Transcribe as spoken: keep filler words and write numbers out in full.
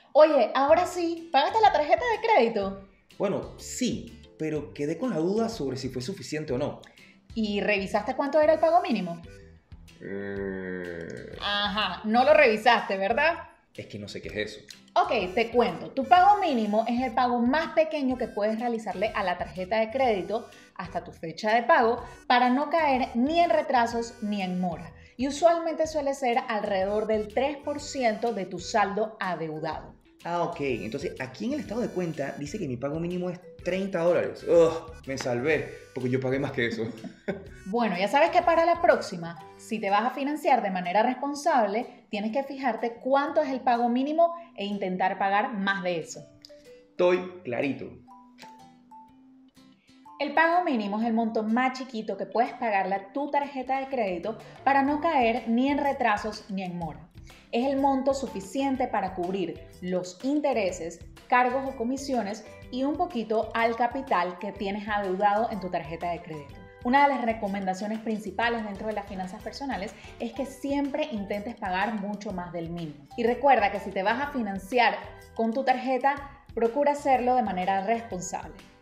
Oye, ahora sí, ¿pagaste la tarjeta de crédito? Bueno, sí, pero quedé con la duda sobre si fue suficiente o no. ¿Y revisaste cuánto era el pago mínimo? Eh, Ajá, no lo revisaste, ¿verdad? Es que no sé qué es eso. Ok, te cuento. Tu pago mínimo es el pago más pequeño que puedes realizarle a la tarjeta de crédito hasta tu fecha de pago para no caer ni en retrasos ni en mora. Y usualmente suele ser alrededor del tres por ciento de tu saldo adeudado. Ah, ok. Entonces, aquí en el estado de cuenta dice que mi pago mínimo es treinta dólares. Ugh, me salvé, porque yo pagué más que eso. Bueno, ya sabes que para la próxima, si te vas a financiar de manera responsable, tienes que fijarte cuánto es el pago mínimo e intentar pagar más de eso. Estoy clarito. El pago mínimo es el monto más chiquito que puedes pagarle a tu tarjeta de crédito para no caer ni en retrasos ni en mora. Es el monto suficiente para cubrir los intereses, cargos o comisiones y un poquito al capital que tienes adeudado en tu tarjeta de crédito. Una de las recomendaciones principales dentro de las finanzas personales es que siempre intentes pagar mucho más del mínimo. Y recuerda que si te vas a financiar con tu tarjeta, procura hacerlo de manera responsable.